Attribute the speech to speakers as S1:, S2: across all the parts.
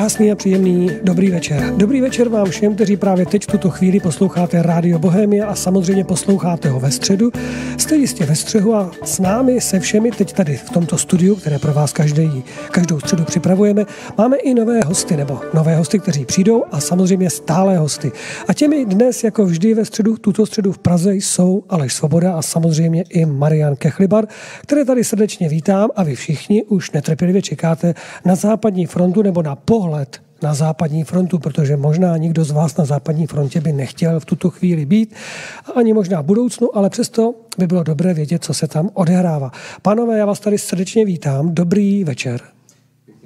S1: Krásný a příjemný dobrý večer. Dobrý večer vám všem, kteří právě teď v tuto chvíli posloucháte Rádio Bohemia a samozřejmě posloucháte ho ve středu. Jste jistě ve střehu a s námi se všemi teď tady v tomto studiu, které pro vás každou středu připravujeme, máme i nové hosty, kteří přijdou a samozřejmě stálé hosty. A těmi dnes, jako vždy ve středu, tuto středu v Praze jsou Aleš Svoboda a samozřejmě i Marian Kechlibar, které tady srdečně vítám a vy všichni už netrpělivě čekáte na západní frontu nebo na pohled na západní frontu, protože možná nikdo z vás na západní frontě by nechtěl v tuto chvíli být, ani možná v budoucnu, ale přesto by bylo dobré vědět, co se tam odehrává. Pánové, já vás tady srdečně vítám. Dobrý večer.
S2: Pěkný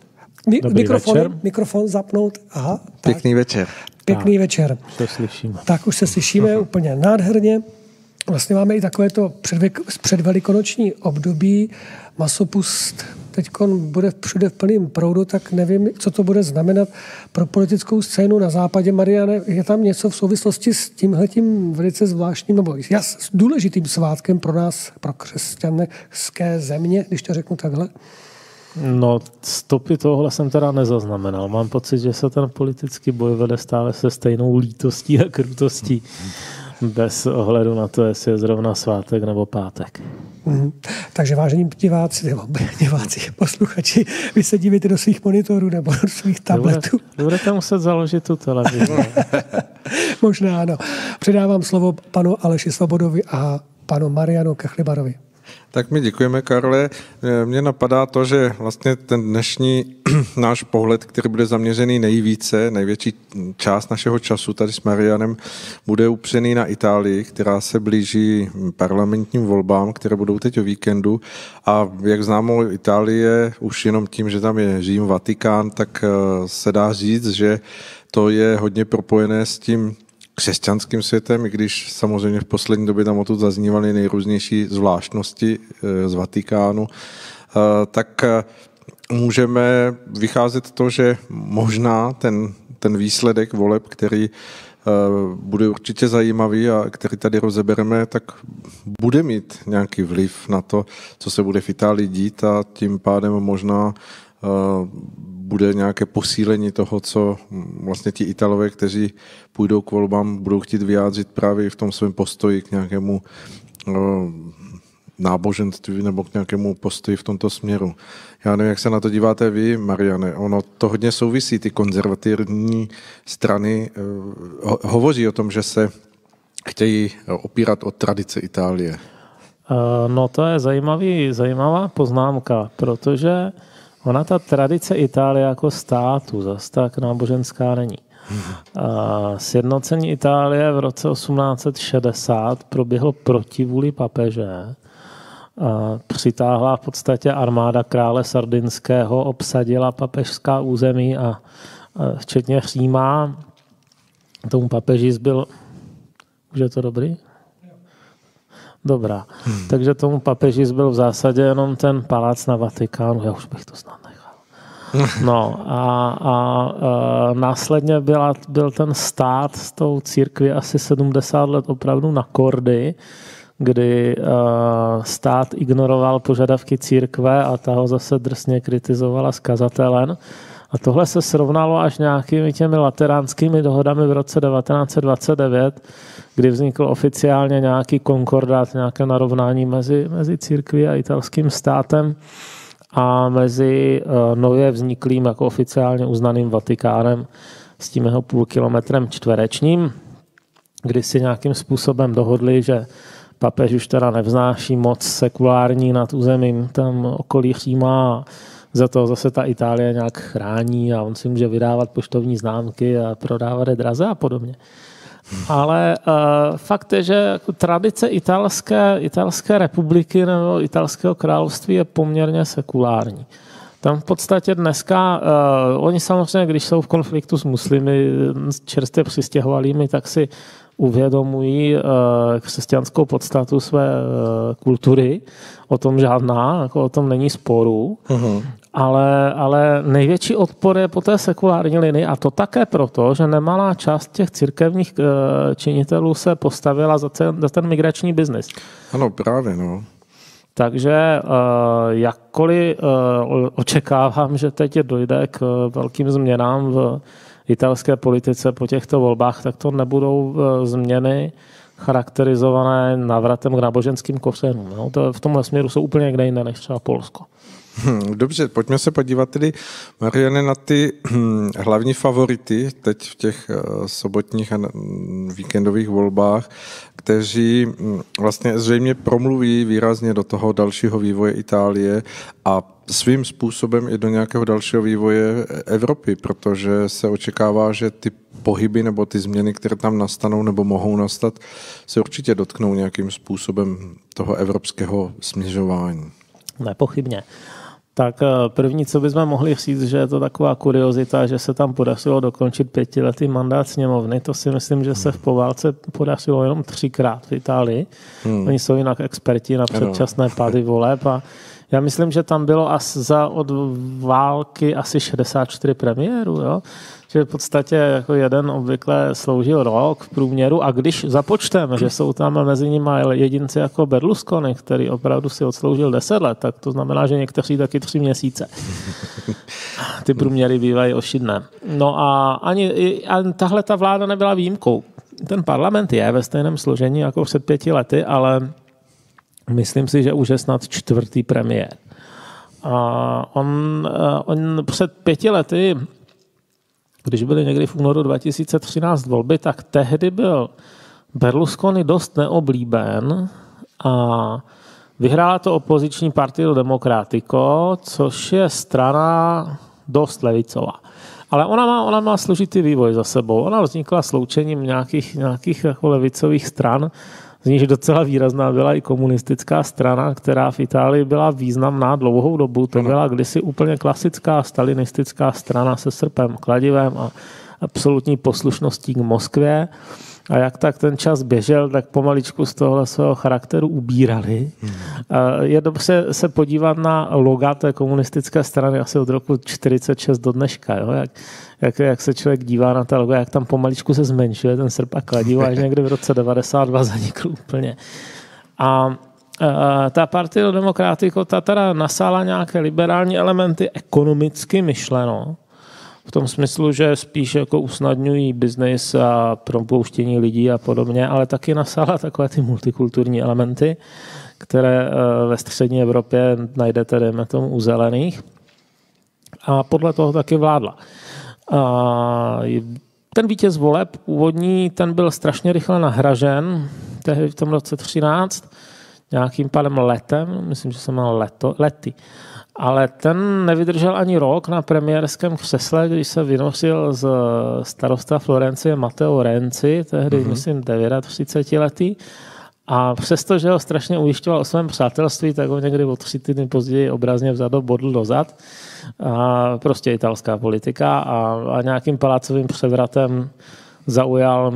S2: večer.
S1: Mikrofon zapnout. Aha,
S2: Pěkný večer.
S1: Pěkný večer.
S2: To slyšíme.
S1: Tak už se slyšíme úplně nádherně. Vlastně máme i takovéto předvelikonoční období. Masopust teď bude všude v plným proudu, tak nevím, co to bude znamenat pro politickou scénu na západě. Mariane, je tam něco v souvislosti s tímhletím velice zvláštním, nebo s důležitým svátkem pro nás, pro křesťanské země, když to řeknu takhle?
S2: No, stopy tohle jsem teda nezaznamenal. Mám pocit, že se ten politický boj vede stále se stejnou lítostí a krutostí. Bez ohledu na to, jestli je zrovna svátek nebo pátek.
S1: Takže vážení diváci, posluchači, vy se dívíte do svých monitorů nebo do svých tabletů.
S2: Budete muset založit tu televizi.
S1: Možná ano. Předávám slovo panu Aleši Svobodovi a panu Marianu Kechlibarovi.
S3: Tak my děkujeme, Karle. Mně napadá to, že vlastně ten dnešní náš pohled, který bude zaměřený největší část našeho času tady s Marianem, bude upřený na Itálii, která se blíží parlamentním volbám, které budou teď o víkendu. A jak známo, Itálie, už jenom tím, že tam je Řím, Vatikán, tak se dá říct, že to je hodně propojené s tím křesťanským světem, i když samozřejmě v poslední době tam odtud zaznívaly nejrůznější zvláštnosti z Vatikánu, tak můžeme vycházet to, že možná ten výsledek voleb, který bude určitě zajímavý a který tady rozebereme, tak bude mít nějaký vliv na to, co se bude v Itálii dít a tím pádem možná bude nějaké posílení toho, co vlastně ti Italové, kteří půjdou k volbám, budou chtít vyjádřit právě v tom svém postoji k nějakému náboženství nebo k nějakému postoji v tomto směru. Já nevím, jak se na to díváte vy, Mariane. Ono to hodně souvisí, ty konzervativní strany hovoří o tom, že se chtějí opírat o tradice Itálie.
S2: No to je zajímavá poznámka, protože ona ta tradice Itálie jako státu zase tak náboženská není. Sjednocení Itálie v roce 1860 proběhlo proti vůli papeže. Přitáhla v podstatě armáda krále Sardinského, obsadila papežská území a včetně Říma. Tomu papeži zbyl... Už je to dobrý? Dobrá. Takže tomu papeži zbyl v zásadě jenom ten palác na Vatikánu. Já už bych to snad nechal. No a následně byl ten stát s tou církví asi 70 let opravdu na kordy, kdy stát ignoroval požadavky církve a ta ho zase drsně kritizovala s kazatelem. A tohle se srovnalo až nějakými těmi lateránskými dohodami v roce 1929, kdy vznikl oficiálně nějaký konkordát, nějaké narovnání mezi církví a italským státem a mezi nově vzniklým jako oficiálně uznaným Vatikánem s tím jeho půl kilometrem čtverečním, kdy si nějakým způsobem dohodli, že papež už teda nevznáší moc sekulární nad územím tam okolí Říma. Za to zase ta Itálie nějak chrání a on si může vydávat poštovní známky a prodávat je draze a podobně. Ale fakt je, že jako tradice italské republiky nebo italského království je poměrně sekulární. Tam v podstatě dneska, oni samozřejmě, když jsou v konfliktu s muslimy, čerstvě přistěhovalými, tak si uvědomují křesťanskou podstatu své kultury. O tom žádná, jako o tom není sporu. Ale největší odpor je po té sekulární linii a to také proto, že nemalá část těch církevních činitelů se postavila za ten migrační biznis.
S3: Ano, právě, no.
S2: Takže jakkoliv očekávám, že teď dojde k velkým změnám v italské politice po těchto volbách, tak to nebudou změny charakterizované návratem k náboženským kořenům. No, to v tomhle směru jsou úplně někde jinde než třeba Polsko.
S3: Dobře, pojďme se podívat tedy, Mariane, na ty hlavní favority teď v těch sobotních a víkendových volbách, kteří vlastně zřejmě promluví výrazně do toho dalšího vývoje Itálie a svým způsobem i do nějakého dalšího vývoje Evropy, protože se očekává, že ty pohyby nebo ty změny, které tam nastanou nebo mohou nastat, se určitě dotknou nějakým způsobem toho evropského směřování.
S2: Nepochybně. Tak první, co bychom mohli říct, že je to taková kuriozita, že se tam podařilo dokončit 5letý mandát sněmovny. To si myslím, že se v poválce podařilo jenom 3krát v Itálii. Oni jsou jinak experti na předčasné pády voleb a já myslím, že tam bylo od války asi 64 premiérů, jo? Že v podstatě jako jeden obvykle sloužil rok v průměru a když započteme, že jsou tam mezi nimi jedinci jako Berlusconi, který opravdu si odsloužil 10 let, tak to znamená, že někteří taky 3 měsíce. Ty průměry bývají ošidné. No a ani tahle ta vláda nebyla výjimkou. Ten parlament je ve stejném složení jako před 5 lety, ale myslím si, že už je snad 4. premiér. A on před 5 lety, když byly někdy v únoru 2013 volby, tak tehdy byl Berlusconi dost neoblíben a vyhrála to opoziční Partito Democratico, což je strana dost levicová. Ale ona má složitý vývoj za sebou. Ona vznikla sloučením nějakých jako levicových stran, z níž docela výrazná byla i komunistická strana, která v Itálii byla významná dlouhou dobu. To byla kdysi úplně klasická stalinistická strana se srpem, kladivem a absolutní poslušností k Moskvě. A jak tak ten čas běžel, tak pomaličku z tohle svého charakteru ubírali. Je dobře se podívat na loga té komunistické strany asi od roku 1946 do dneška. Jo? Jak se člověk dívá na ta loga, jak tam pomaličku se zmenšuje ten srp a kladivo, až někdy v roce 92 zanikl úplně. A ta Partito Democratico, ta teda nasála nějaké liberální elementy ekonomicky myšleno, v tom smyslu, že spíš jako usnadňují biznis a propouštění lidí a podobně, ale taky nasála takové ty multikulturní elementy, které ve střední Evropě najdete, dejme tomu, u zelených. A podle toho taky vládla. A ten vítěz voleb původní, ten byl strašně rychle nahražen, tehdy v tom roce 13, nějakým panem Letem, myslím, že se jmenoval Lety. Ale ten nevydržel ani rok na premiérském křesle, když se vynořil z starosta Florencie Matteo Renzi, tehdy, myslím, 39letý. A přesto, že ho strašně ujišťoval o svém přátelství, tak ho někdy o 3 týdny později obrazně vzadu bodl dozad. A prostě italská politika a nějakým palácovým převratem zaujal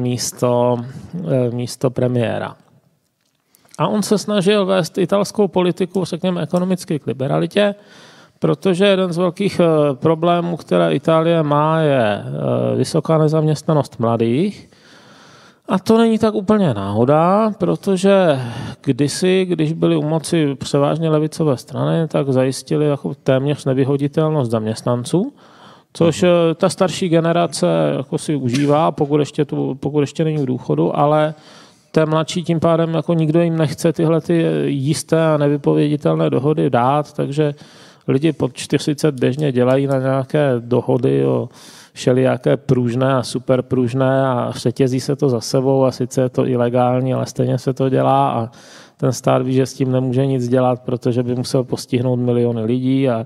S2: místo premiéra. A on se snažil vést italskou politiku, řekněme, ekonomicky k liberalitě, protože jeden z velkých problémů, které Itálie má, je vysoká nezaměstnanost mladých. A to není tak úplně náhoda, protože kdysi, když byly u moci převážně levicové strany, tak zajistili jako téměř nevyhoditelnost zaměstnanců, což ta starší generace jako si užívá, pokud ještě není v důchodu, ale té mladší tím pádem jako nikdo jim nechce tyhle ty jisté a nevypověditelné dohody dát, takže lidi pod 40 běžně dělají na nějaké dohody o všelijaké pružné a superpružné a řetězí se to za sebou a sice je to ilegální, ale stejně se to dělá a ten stát ví, že s tím nemůže nic dělat, protože by musel postihnout miliony lidí a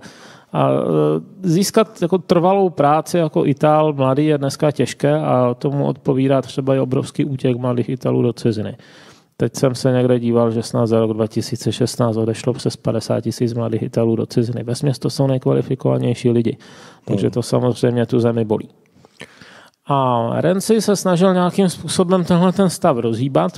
S2: získat jako trvalou práci jako Itál mladý je dneska těžké a tomu odpovídá třeba i obrovský útěk mladých Italů do ciziny. Teď jsem se někde díval, že snad za rok 2016 odešlo přes 50 000 mladých Italů do ciziny. Vesměs to jsou nejkvalifikovanější lidi, takže to samozřejmě tu zemi bolí. A Renzi se snažil nějakým způsobem tenhle ten stav rozhýbat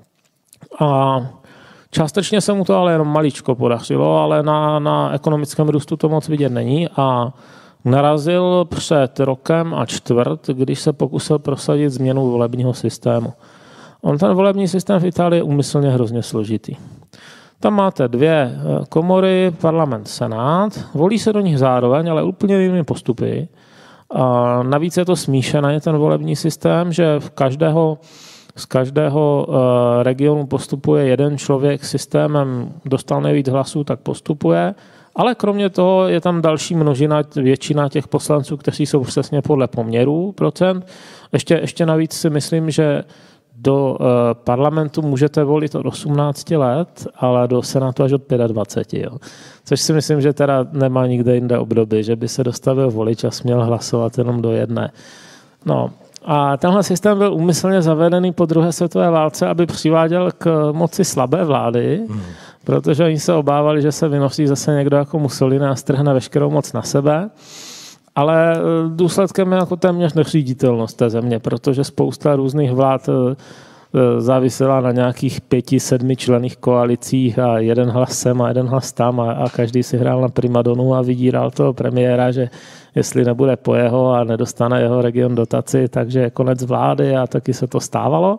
S2: a částečně se mu to ale jenom maličko podařilo, ale na ekonomickém růstu to moc vidět není a narazil před rokem a čtvrt, když se pokusil prosadit změnu volebního systému. On ten volební systém v Itálii je úmyslně hrozně složitý. Tam máte 2 komory, parlament, senát, volí se do nich zároveň, ale úplně jinými postupy. A navíc je to smíšený ten volební systém, že z každého regionu postupuje jeden člověk systémem, dostal nejvíc hlasů, tak postupuje. Ale kromě toho je tam další množina, většina těch poslanců, kteří jsou přesně podle poměrů procent. Ještě navíc si myslím, že do parlamentu můžete volit od 18 let, ale do senátu až od 25. Jo. Což si myslím, že teda nemá nikde jinde období, že by se dostavil volič a směl hlasovat jenom do jedné. No. A tenhle systém byl úmyslně zavedený po druhé světové válce, aby přiváděl k moci slabé vlády, protože oni se obávali, že se vynosí zase někdo jako Mussolini a strhne veškerou moc na sebe. Ale důsledkem je jako téměř neříditelnost té země, protože spousta různých vlád závisela na nějakých 5-7 členných koalicích a jeden hlas sem a jeden hlas tam a každý si hrál na primadonu a vydíral toho premiéra, že jestli nebude po jeho a nedostane jeho region dotaci, takže je konec vlády a taky se to stávalo.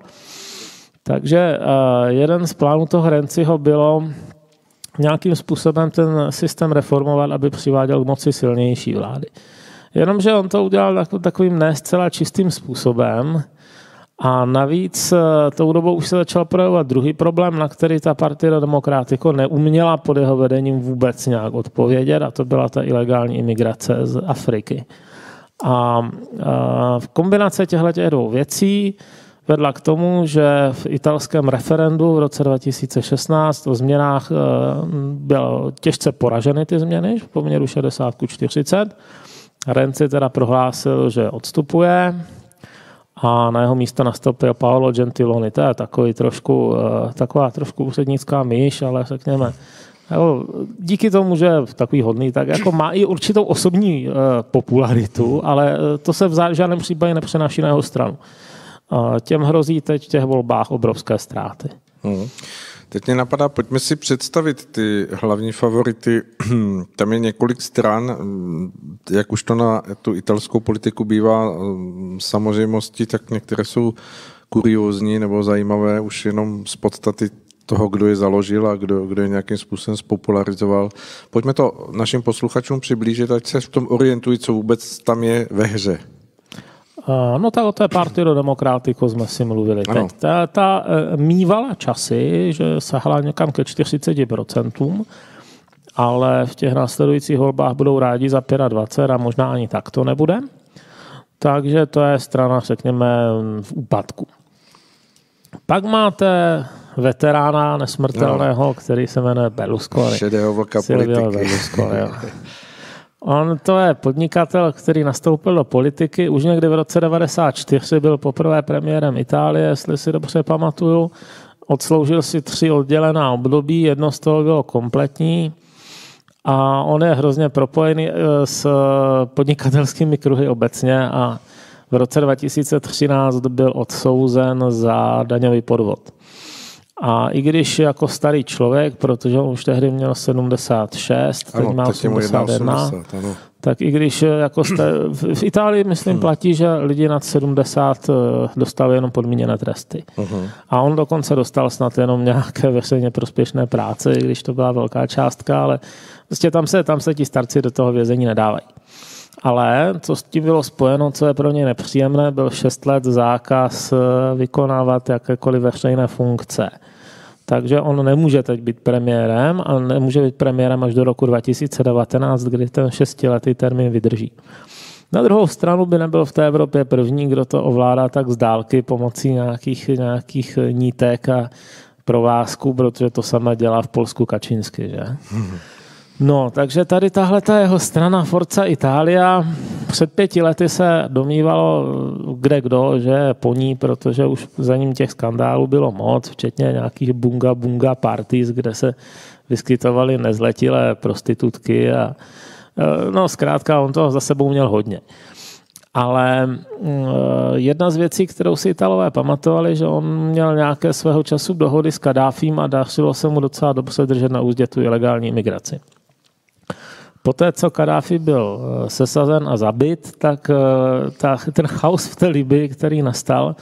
S2: Takže jeden z plánů toho Renziho bylo nějakým způsobem ten systém reformovat, aby přiváděl k moci silnější vlády. Jenomže on to udělal takovým ne zcela čistým způsobem a navíc tou dobou už se začal projevovat druhý problém, na který ta Partito Democratico neuměla pod jeho vedením vůbec nějak odpovědět, a to byla ta ilegální imigrace z Afriky. A v kombinaci těchto 2 věcí vedla k tomu, že v italském referendu v roce 2016 o změnách bylo těžce poraženy ty změny v poměru 60:40. Renzi teda prohlásil, že odstupuje a na jeho místo nastoupil Paolo Gentiloni. To je taková trošku úřednická myš, ale řekněme, díky tomu, že je takový hodný, tak jako má i určitou osobní popularitu, ale to se v žádném případě nepřenáší na jeho stranu. Těm hrozí teď v těch volbách obrovské ztráty.
S3: Teď mě napadá, pojďme si představit ty hlavní favority. Tam je několik stran, jak už to na tu italskou politiku bývá samozřejmostí, tak některé jsou kuriózní nebo zajímavé už jenom z podstaty toho, kdo je založil a kdo je nějakým způsobem spopularizoval. Pojďme to našim posluchačům přiblížit, ať se v tom orientují, co vůbec tam je ve hře.
S2: No tak o té Partito Democratico jsme si mluvili teď. Ta mívala časy, že sahala někam ke 40%, ale v těch následujících volbách budou rádi za 25 a možná ani tak to nebude. Takže to je strana, řekněme, v úpadku. Pak máte veterána nesmrtelného, který se jmenuje Berlusconi.
S3: Šedého vlka politiky.
S2: On to je podnikatel, který nastoupil do politiky. Už někdy v roce 1994 byl poprvé premiérem Itálie, jestli si dobře pamatuju. Odsloužil si 3 oddělená období, jedno z toho bylo kompletní. A on je hrozně propojený s podnikatelskými kruhy obecně a v roce 2013 byl odsouzen za daňový podvod. A i když jako starý člověk, protože on už tehdy měl 76, teď má 81, tak i když jako v Itálii, myslím, platí, že lidi nad 70 dostali jenom podmíněné tresty. A on dokonce dostal snad jenom nějaké veřejně prospěšné práce, i když to byla velká částka, ale prostě tam se ti starci do toho vězení nedávají. Ale co s tím bylo spojeno, co je pro ně nepříjemné, byl 6 let zákaz vykonávat jakékoliv veřejné funkce. Takže on nemůže teď být premiérem a nemůže být premiérem až do roku 2019, kdy ten 6letý termín vydrží. Na druhou stranu by nebyl v té Evropě první, kdo to ovládá tak z dálky pomocí nějakých nítek a provázků, protože to samé dělá v Polsku Kaczyński, že? No, takže tady tahle ta jeho strana Forza Italia před 5 lety se domnívalo kdo, že je po ní, protože už za ním těch skandálů bylo moc, včetně nějakých bunga parties, kde se vyskytovaly nezletilé prostitutky a no zkrátka on toho za sebou měl hodně. Ale jedna z věcí, kterou si Italové pamatovali, že on měl nějaké svého času dohody s Kaddáfím a dařilo se mu docela dobře držet na úzdě tu ilegální imigraci. Poté, co Kaddáfi byl sesazen a zabit, tak ten chaos v té Libii, který nastal,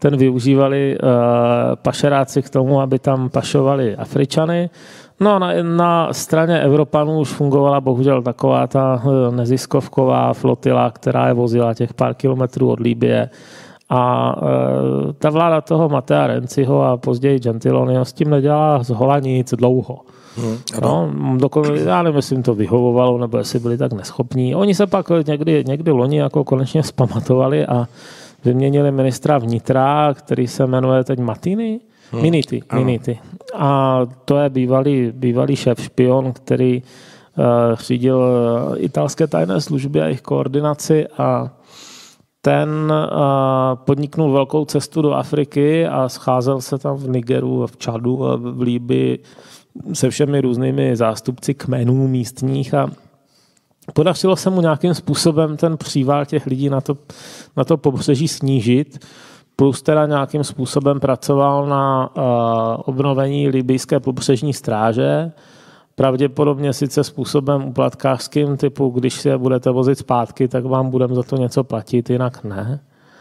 S2: ten využívali pašeráci k tomu, aby tam pašovali Afričany. No a na straně Evropanů už fungovala bohužel taková ta neziskovková flotila, která je vozila těch pár kilometrů od Libye. A ta vláda toho Mattea Renziho a později Gentiloniho s tím nedělala zhola nic dlouho. Já nevím, jestli jim to vyhovovalo, nebo jestli byli tak neschopní. Oni se pak někdy loni jako konečně zpamatovali a vyměnili ministra vnitra, který se jmenuje teď Miniti. A to je bývalý šéf špion, který řídil italské tajné služby a jejich koordinaci a ten podniknul velkou cestu do Afriky a scházel se tam v Nigeru, v Čadu, v Líbii se všemi různými zástupci kmenů místních a podařilo se mu nějakým způsobem ten příval těch lidí na to pobřeží snížit, plus teda nějakým způsobem pracoval na obnovení libijské pobřežní stráže, pravděpodobně sice způsobem úplatkářským, typu když si je budete vozit zpátky, tak vám budeme za to něco platit, jinak ne.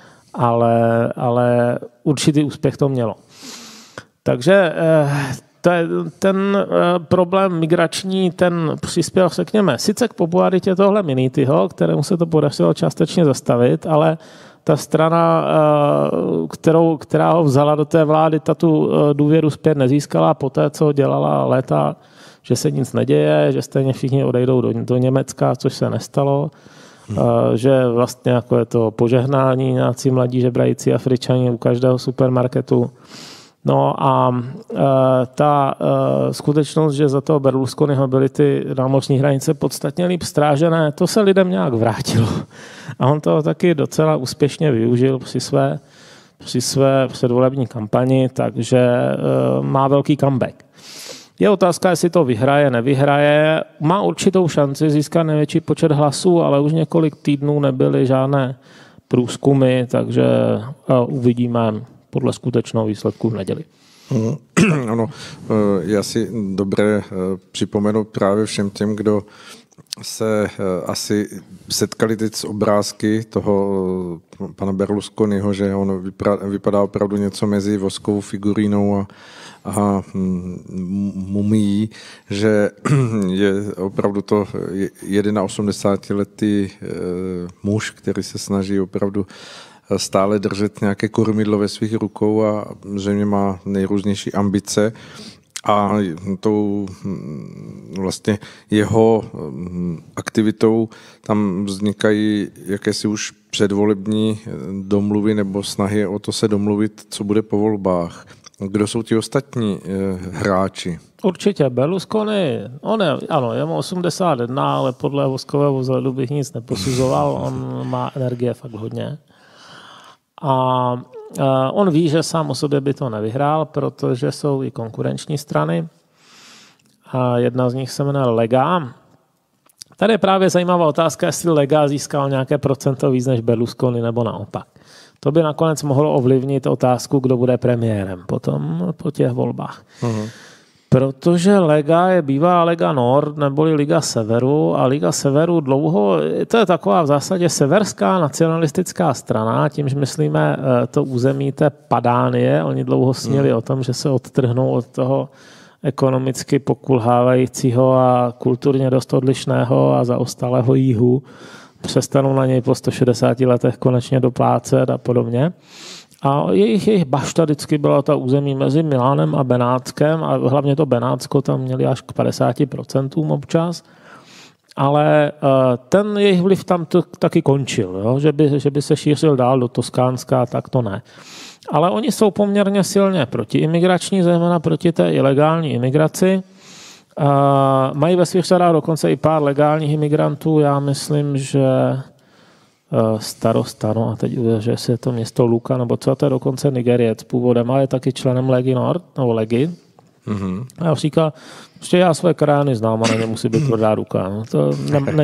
S2: Ale určitý úspěch to mělo. Takže ten problém migrační, ten přispěl, řekněme, sice k popularitě tohle Minitiho, kterému se to podařilo částečně zastavit, ale ta strana, která ho vzala do té vlády, ta tu důvěru zpět nezískala po té, co dělala léta, že se nic neděje, že stejně všichni odejdou do Německa, což se nestalo, že vlastně jako je to požehnání, nějací mladí žebrající Afričani u každého supermarketu. No a ta skutečnost, že za toho Berlusconiho byly ty námořní hranice podstatně líp strážené, to se lidem nějak vrátilo. A on to taky docela úspěšně využil při své předvolební kampani, takže má velký comeback. Je otázka, jestli to vyhraje, nevyhraje. Má určitou šanci získat největší počet hlasů, ale už několik týdnů nebyly žádné průzkumy, takže uvidíme podle skutečného výsledku v neděli.
S3: Ano, je asi dobré připomenout právě všem těm, kdo se asi setkali teď s obrázky toho pana Berlusconiho, že on vypadá opravdu něco mezi voskovou figurínou a mumií, že je opravdu to 81letý muž, který se snaží opravdu stále držet nějaké kormidlo ve svých rukou a zřejmě má nejrůznější ambice a tou vlastně jeho aktivitou tam vznikají jakési už předvolební domluvy nebo snahy o to se domluvit, co bude po volbách. Kdo jsou ti ostatní hráči?
S2: Určitě Berlusconi, je mu 81, ale podle voskového vzhledu bych nic neposuzoval, on má energie fakt hodně. A on ví, že sám o sobě by to nevyhrál, protože jsou i konkurenční strany. A jedna z nich se jmenuje Lega. Tady je právě zajímavá otázka, jestli Lega získal nějaké procento víc než Berlusconi nebo naopak. To by nakonec mohlo ovlivnit otázku, kdo bude premiérem potom po těch volbách. Uh-huh. Protože Lega je bývá Lega Nord neboli Liga Severu a Liga Severu dlouho, to je taková v zásadě severská nacionalistická strana, tímž myslíme to území té Padánie. Oni dlouho snili o tom, že se odtrhnou od toho ekonomicky pokulhávajícího a kulturně dost odlišného a zaostalého jihu. Přestanou na něj po 160 letech konečně doplácet a podobně. A jejich bašta vždycky byla ta území mezi Milánem a Benátskem a hlavně to Benátsko tam měli až k 50% občas. Ale ten jejich vliv tam taky končil, jo? Že by se šířil dál do Toskánska, tak to ne. Ale oni jsou poměrně silně protiimigrační, zejména proti té ilegální imigraci. Mají ve svých řadách dokonce i pár legálních imigrantů. Já myslím, že starosta, a teď že je to město Luka, nebo co, to je dokonce Nigeriec původem, ale je taky členem Legy Nord, nebo Legy. Mm-hmm. A já říká, že já své krajany znám a na ně musí být tvrdá ruka. No, to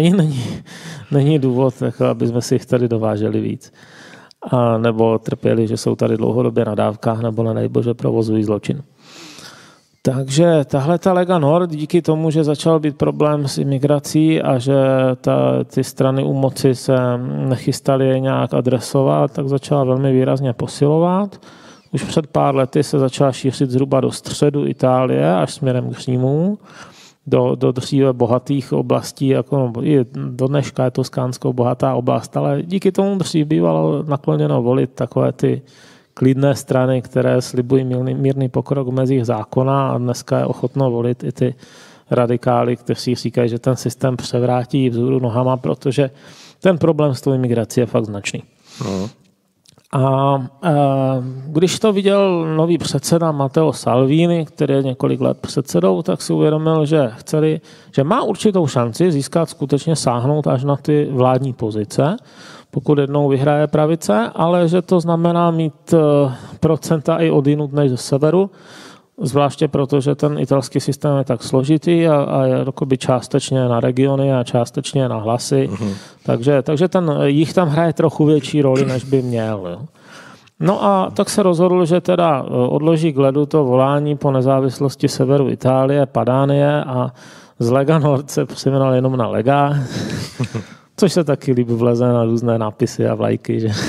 S2: není důvod, jako, aby jsme si jich tady dováželi víc. A nebo trpěli, že jsou tady dlouhodobě na dávkách, nebo nedej bože provozují zločin. Takže tahle ta Lega Nord, díky tomu, že začal být problém s imigrací a že ty strany u moci se nechystaly je nějak adresovat, tak začala velmi výrazně posilovat. Už před pár lety se začala šířit zhruba do středu Itálie až směrem k Římu, do dříve bohatých oblastí, jako i do dneška je Toskánskou bohatá oblast, ale díky tomu dřív bývalo nakloněno volit takové ty klidné strany, které slibují mírný pokrok v mezích zákona, a dneska je ochotno volit i ty radikály, kteří říkají, že ten systém převrátí vzhůru nohama, protože ten problém s tou imigrací je fakt značný. No. A když to viděl nový předseda Matteo Salvini, který je několik let předsedou, tak si uvědomil, že má určitou šanci získat, skutečně sáhnout až na ty vládní pozice, pokud jednou vyhraje pravice, ale že to znamená mít procenta i odjinud než ze severu, zvláště proto, že ten italský systém je tak složitý a je jakoby částečně na regiony a částečně na hlasy. Takže ten jich tam hraje trochu větší roli, než by měl. Jo. No a tak se rozhodl, že teda odloží k ledu to volání po nezávislosti severu Itálie, Padánie, a z Lega Nord se přejmenoval jenom na Lega, což se taky líbí vleze na různé nápisy a vlajky. Že?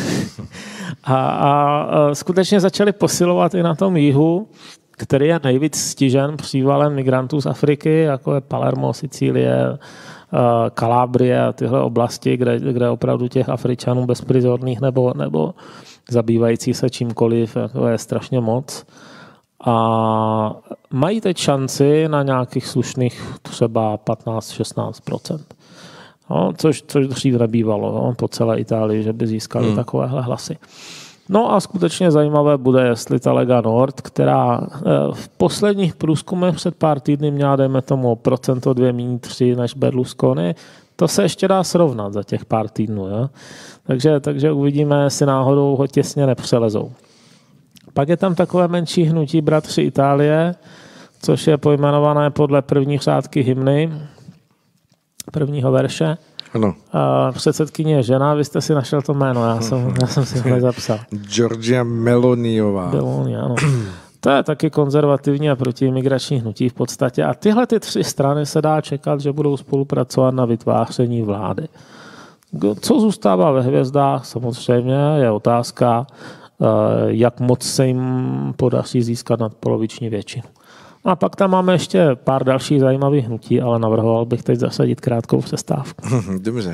S2: A skutečně začali posilovat i na tom jihu, který je nejvíc stižen přívalem migrantů z Afriky, jako je Palermo, Sicílie, Kalábrie a tyhle oblasti, kde opravdu těch Afričanů bezprizorných nebo zabývajících se čímkoliv jako je strašně moc. A mají teď šanci na nějakých slušných třeba 15-16%. No, což dřív nebývalo po celé Itálii, že by získali takovéhle hlasy. No a skutečně zajímavé bude, jestli ta Lega Nord, která v posledních průzkumech před pár týdny měla, dejme tomu, 2 méně 3 než Berlusconi, to se ještě dá srovnat za těch pár týdnů. Jo? Takže uvidíme, jestli náhodou ho těsně nepřelezou. Pak je tam takové menší hnutí Bratři Itálie, což je pojmenované podle první řádky hymny, prvního verše.
S3: Ano.
S2: Předsedkyně je žena, vy jste si našel to jméno, já jsem si ho nezapsal.
S3: Giorgia Meloniová.
S2: Meloni, ano. To je taky konzervativní a protiimigrační hnutí v podstatě. A tyhle ty 3 strany se dá čekat, že budou spolupracovat na vytváření vlády. Co zůstává ve hvězdách, samozřejmě je otázka, jak moc se jim podaří získat nadpoloviční většinu. A pak tam máme ještě pár dalších zajímavých hnutí, ale navrhoval bych teď zasadit krátkou přestávku.
S3: Dobře.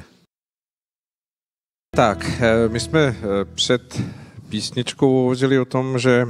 S3: Tak, my jsme před písničkou hovořili o tom, že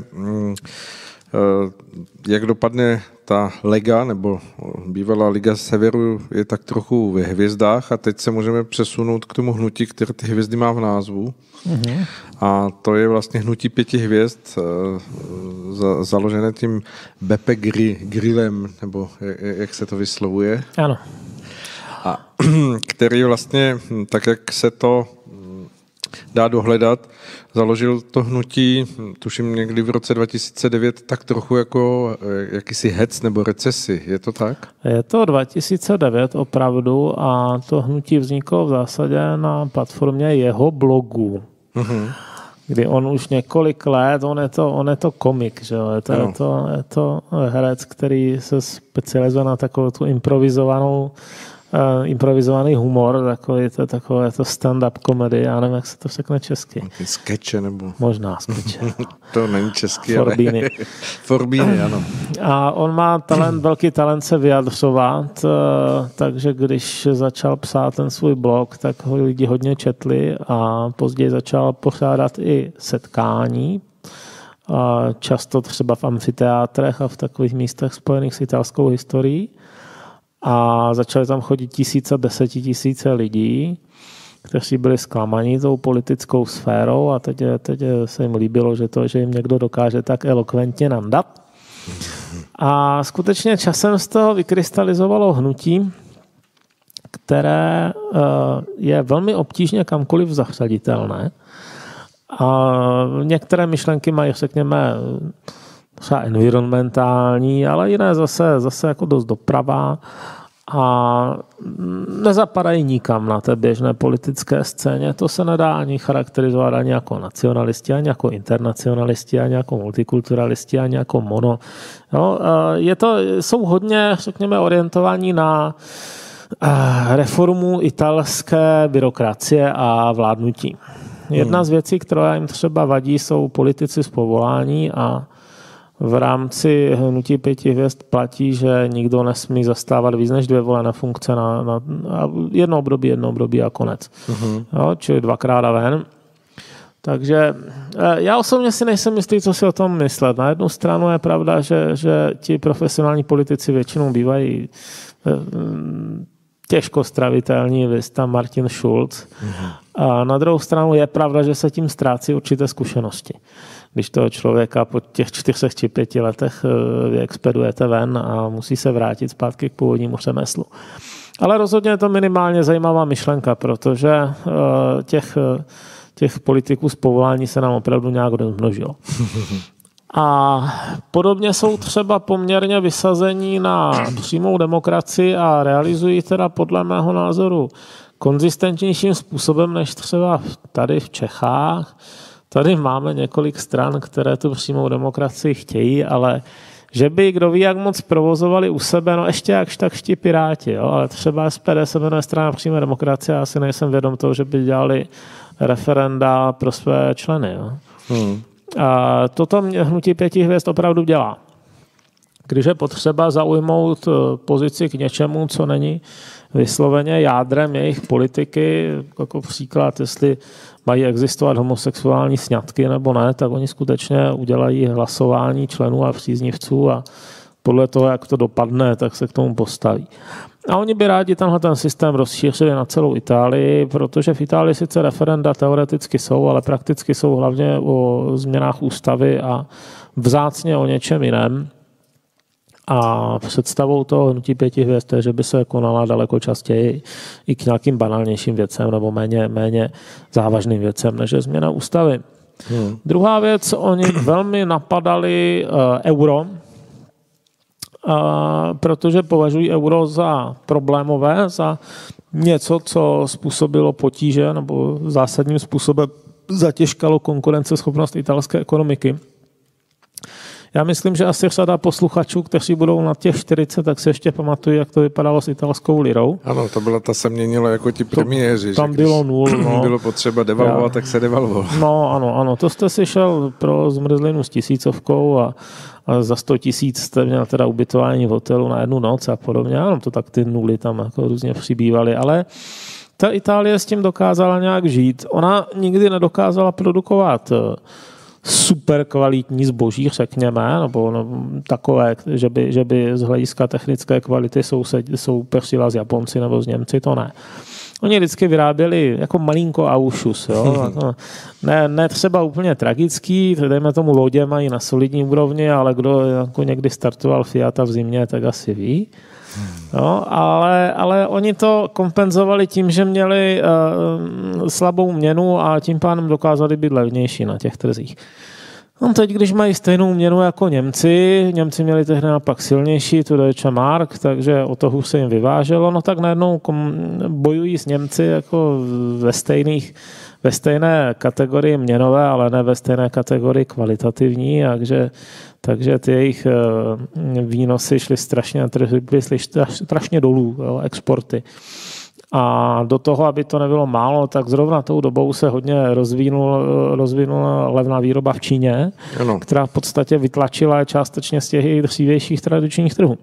S3: jak dopadne ta Lega, nebo bývalá Liga Severu je tak trochu ve hvězdách, a teď se můžeme přesunout k tomu hnutí, které ty hvězdy má v názvu. A to je vlastně hnutí 5 hvězd, založené tím Beppe Grillem, nebo jak se to vyslovuje.
S2: Ano.
S3: A který vlastně, tak jak se to dá dohledat, založil to hnutí, tuším někdy v roce 2009, tak trochu jako jakýsi hec nebo recesi. Je to tak?
S2: Je to 2009 opravdu, a to hnutí vzniklo v zásadě na platformě jeho blogu. Kdy on už několik let, on je to komik, že jo? Je to herec, který se specializuje na takovou tu improvizovaný humor, takové to stand-up komedy, já nevím, jak se to řekne česky.
S3: Skeče nebo...
S2: Možná skeče.
S3: To není česky,
S2: Forbíny.
S3: Ale... Forbíny, ano.
S2: A on má velký talent se vyjadřovat, takže když začal psát ten svůj blog, tak ho lidi hodně četli a později začal pořádat i setkání, často třeba v amfiteátrech a v takových místech spojených s italskou historií. A začaly tam chodit 1000 lidí, kteří byli zklamaní tou politickou sférou, a teď se jim líbilo, že jim někdo dokáže tak elokventně nandat. A skutečně časem z toho vykrystalizovalo hnutí, které je velmi obtížně kamkoliv zařaditelné. A některé myšlenky mají, řekněme, třeba environmentální, ale jiné zase jako dost doprava. a nezapadají nikam na té běžné politické scéně. To se nedá ani charakterizovat ani jako nacionalisti, ani jako internacionalisti, ani jako multikulturalisti, ani jako mono. Jo, jsou hodně, řekněme, orientovaní na reformu italské byrokracie a vládnutí. Jedna z věcí, která jim třeba vadí, jsou politici z povolání a v rámci hnutí 5 hvězd platí, že nikdo nesmí zastávat víc než 2 volené funkce na jedno období a konec. Jo, čili 2krát a ven. Takže já osobně si nejsem jistý, co si o tom myslet. Na jednu stranu je pravda, že ti profesionální politici většinou bývají těžko stravitelní, vy tam Martin Schulz. A na druhou stranu je pravda, že se tím ztrácí určité zkušenosti. Když toho člověka po těch 4 či 5 letech vyexpedujete ven a musí se vrátit zpátky k původnímu řemeslu. Ale rozhodně je to minimálně zajímavá myšlenka, protože těch politiků z povolání se nám opravdu nějak rozmnožilo. A podobně jsou třeba poměrně vysazení na přímou demokracii a realizují teda podle mého názoru konzistentnějším způsobem než třeba tady v Čechách. Tady máme několik stran, které tu přímou demokracii chtějí, ale že by kdo ví, jak moc provozovali u sebe, no ještě jakž tak ti Piráti, jo? Ale třeba SPD se jmenuje strana přímé demokracie, já si nejsem vědom toho, že by dělali referenda pro své členy. Jo? A toto hnutí 5 hvězd opravdu dělá. Když je potřeba zaujmout pozici k něčemu, co není vysloveně jádrem jejich politiky, jako příklad, jestli mají existovat homosexuální sňatky nebo ne, tak oni skutečně udělají hlasování členů a příznivců a podle toho, jak to dopadne, tak se k tomu postaví. A oni by rádi tenhle ten systém rozšířili na celou Itálii, protože v Itálii sice referenda teoreticky jsou, ale prakticky jsou hlavně o změnách ústavy a vzácně o něčem jiném. A představou toho hnutí 5 hvězd je, že by se konala daleko častěji i k nějakým banálnějším věcem nebo méně závažným věcem, než je změna ústavy. Druhá věc, oni velmi napadali euro, protože považují euro za problémové, za něco, co způsobilo potíže nebo zásadním způsobem zatěžkalo konkurenceschopnost italské ekonomiky. Já myslím, že asi řada posluchačů, kteří budou na těch 40, tak se ještě pamatují, jak to vypadalo s italskou lirou.
S3: Ano, to byla ta se měnila jako ti premiéři.
S2: Tam bylo nul. No.
S3: Bylo potřeba devalvovat, tak se devalvovalo.
S2: No, ano. To jste si šel pro zmrzlinu s 1000 a za 100 000 jste měl teda ubytování v hotelu na 1 noc a podobně. Ano, to tak ty nuly tam jako různě přibývaly, ale ta Itálie s tím dokázala nějak žít. Ona nikdy nedokázala produkovat super kvalitní zboží, řekněme, nebo takové, že by z hlediska technické kvality soupeřila s Japonci nebo s Němci, to ne. Oni vždycky vyráběli jako malinko aušus, jo. Ne třeba úplně tragický, dejme tomu lodě mají na solidní úrovni, ale kdo jako někdy startoval Fiata v zimě, tak asi ví. No, ale oni to kompenzovali tím, že měli slabou měnu a tím pádem dokázali být levnější na těch trzích. No teď, když mají stejnou měnu jako Němci měli tehdy naopak silnější, tu Deutsche Mark, takže o toho se jim vyváželo, no tak najednou bojují s Němci jako ve stejné kategorii měnové, ale ne ve stejné kategorii kvalitativní, takže ty jejich výnosy šly strašně dolů, jo, exporty. A do toho, aby to nebylo málo, tak zrovna tou dobou se hodně rozvinula levná výroba v Číně, ano, která v podstatě vytlačila částečně z těch dřívějších tradičních trhů.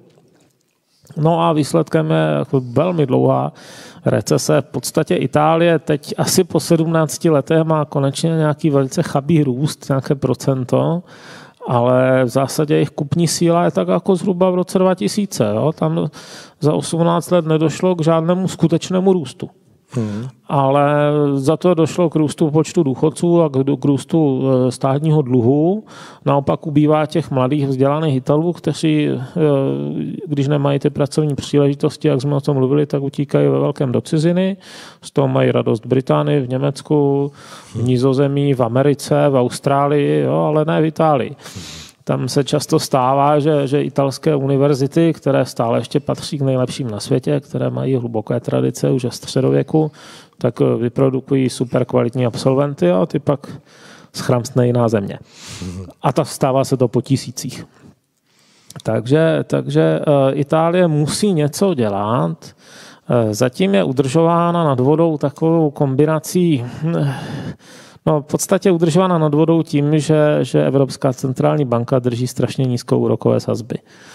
S2: No a výsledkem je jako velmi dlouhá recese. V podstatě Itálie teď asi po 17 letech má konečně nějaký velice chabý růst, nějaké procento, ale v zásadě jejich kupní síla je tak jako zhruba v roce 2000. Jo? Tam za 18 let nedošlo k žádnému skutečnému růstu. Ale za to došlo k růstu počtu důchodců a k růstu státního dluhu. Naopak ubývá těch mladých vzdělaných Italů, kteří, když nemají ty pracovní příležitosti, jak jsme o tom mluvili, tak utíkají ve velkém do ciziny. Z toho mají radost v Británii, v Německu, v Nizozemí, v Americe, v Austrálii, jo, ale ne v Itálii. Tam se často stává, že italské univerzity, které stále ještě patří k nejlepším na světě, které mají hluboké tradice už ze středověku, tak vyprodukují super kvalitní absolventy a ty pak schramstne jiná země. A stává se to po tisících. Takže Itálie musí něco dělat. Zatím je udržována nad vodou takovou kombinací, v podstatě udržována nad vodou tím, že Evropská centrální banka drží strašně nízkou úrokové sazby.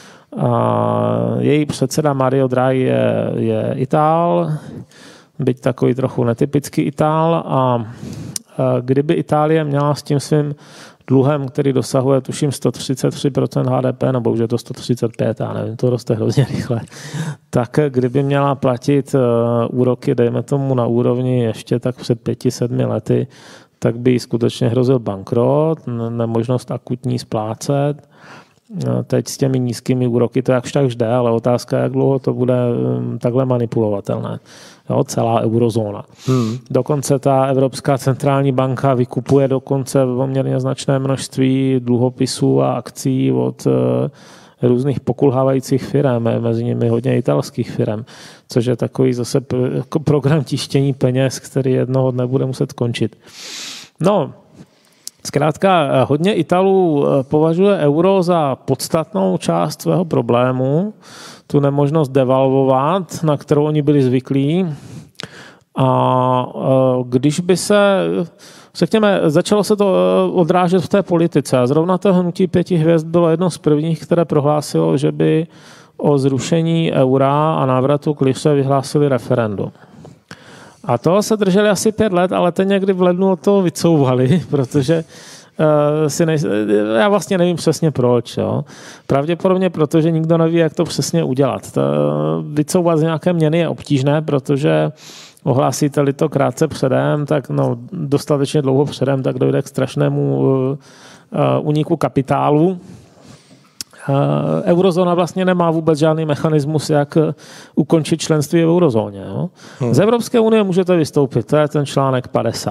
S2: Její předseda Mario Draghi je Itál, byť takový trochu netypický Itál, a kdyby Itálie měla s tím svým dluhem, který dosahuje, tuším, 133% HDP, nebo už je to 135, já nevím, to roste hrozně rychle, tak kdyby měla platit úroky, dejme tomu na úrovni ještě tak před 5-7 lety, tak by jí skutečně hrozil bankrot, nemožnost akutní splácet. Teď s těmi nízkými úroky to jakž tak jde, ale otázka je, jak dlouho to bude takhle manipulovatelné. Jo, celá eurozóna. Dokonce ta Evropská centrální banka vykupuje dokonce poměrně značné množství dluhopisů a akcí od různých pokulhávajících firem, mezi nimi hodně italských firem, což je takový zase program tištění peněz, který jednoho dne bude muset končit. No, zkrátka hodně Italů považuje euro za podstatnou část svého problému, tu nemožnost devalvovat, na kterou oni byli zvyklí. A když by řekněme, začalo se to odrážet v té politice. A zrovna to hnutí 5 hvězd bylo jedno z prvních, které prohlásilo, že by o zrušení eura a návratu k liře vyhlásili referendum. A toho se drželi asi 5 let, ale teď někdy v lednu od toho vycouvali, protože já vlastně nevím přesně proč. Jo. Pravděpodobně protože nikdo neví, jak to přesně udělat. Vycouvat z nějaké měny je obtížné, protože ohlásíte-li to krátce předem, tak dostatečně dlouho předem, tak dojde k strašnému úniku kapitálu. Eurozóna vlastně nemá vůbec žádný mechanismus, jak ukončit členství v eurozóně. Jo. Z Evropské unie můžete vystoupit, to je ten článek 50.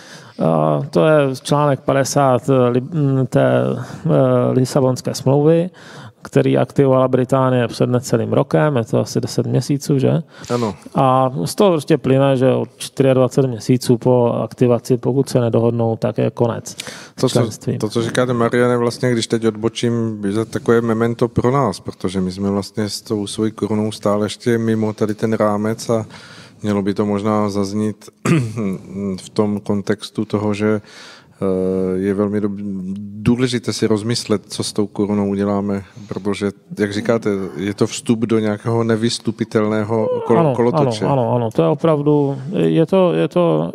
S2: To je článek 50 té Lisabonské smlouvy, který aktivovala Británie před necelým rokem, je to asi 10 měsíců, že?
S3: Ano.
S2: A z toho prostě plyne, že od 24 měsíců po aktivaci, pokud se nedohodnou, tak je konec členství.
S3: To, co říkáte, Mariane, vlastně, když teď odbočím, je takové memento pro nás, protože my jsme vlastně s tou svojí korunou stále ještě mimo tady ten rámec a mělo by to možná zaznít v tom kontextu toho, že je velmi důležité si rozmyslet, co s tou korunou uděláme, protože, jak říkáte, je to vstup do nějakého nevystupitelného kolotoče.
S2: Ano, to je opravdu, je to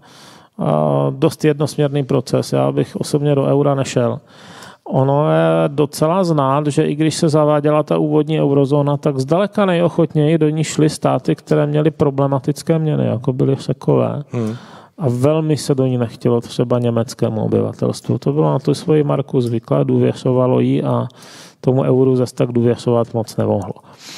S2: dost jednosměrný proces. Já bych osobně do eura nešel. Ono je docela znát, že i když se zaváděla ta úvodní eurozóna, tak zdaleka nejochotněji do ní šly státy, které měly problematické měny, jako byly Řekové. A velmi se do ní nechtělo třeba německému obyvatelstvu. To bylo na tu svoji marku zvyklé, důvěřovalo jí a tomu euru zase tak důvěřovat moc nemohlo.